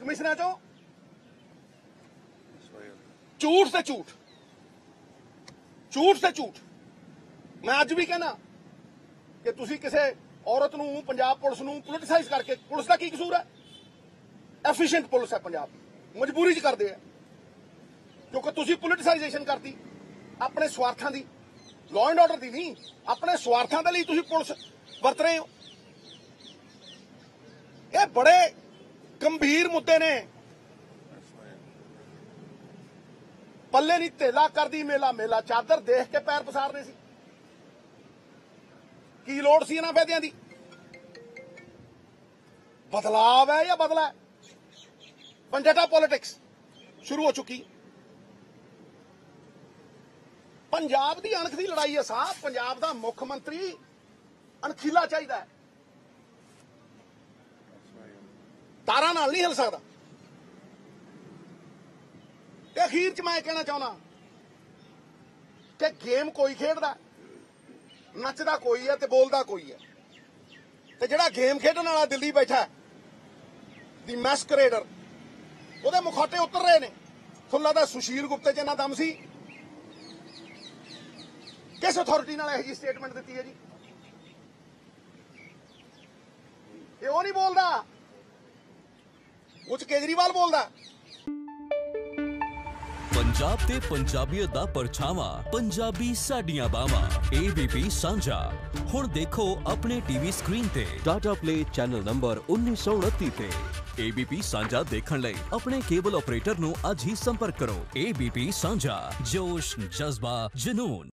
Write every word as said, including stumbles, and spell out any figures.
Commissioner चो झूठ से झूठ झूठ से झूठ। मैं अज भी कहना कि तुसी किसी औरत नूं पंजाब पुलिस नूं पोलिटिसाइज करके, पुलिस का की कसूर है? एफिशिएंट पुलिस है पंजाब, मजबूरी च करते हैं क्योंकि तुसी पोलिटिसाइजेशन करती अपने स्वार्थां दी, लॉ एंड ऑर्डर दी नहीं, अपने स्वार्थां दे लई तुसी पुलिस वरत रहे हो। ये बड़े गंभीर मुद्दे ने। पल्ले नहीं धेला कर दी मेला मेला, चादर देख के पैर पसारने सी की लोड़ सी इन्हां फैदियां दी? बदलाव है या बदला है? पंजटा पॉलिटिक्स शुरू हो चुकी। पंजाब दी अणख दी लड़ाई है साहब। पंजाब दा मुख मंत्री अणखीला चाहिदा है, तारा नाल नहीं हिल सकदा। ते अखीर च मैं कहना चाहना कि गेम कोई खेडदा, नचदा कोई है ते बोलदा कोई है, ते जिहड़ा गेम खेडण वाला दिल्ली बैठा दी मैस्करेडर, ਉਹਦੇ मुखौटे उतर रहे ने। ਤੁਹਾਨੂੰ ਲੱਗਦਾ सुशील गुप्ते च इन्ना दम सी? किस अथॉरिटी नाल ਇਹੋ ਜਿਹੀ स्टेटमेंट ਦਿੱਤੀ है जी? ਇਹ ਉਹ नहीं बोलदा, ਉਹ 'ਚ केजरीवाल बोलदा। पंजाब ते पंजाबीयत दा परछावां, पंजाबी साडियां बावां। एबीपी सांझा हुण देखो अपने टीवी स्क्रीन ते टाटा प्ले चैनल नंबर उन्नीस सौ उनतीस ते। एबीपी सांझा देखण लई अपने केबल ऑपरेटर नूं अज ही संपर्क करो। एबीपी सांझा, जोश, जज्बा, जुनून।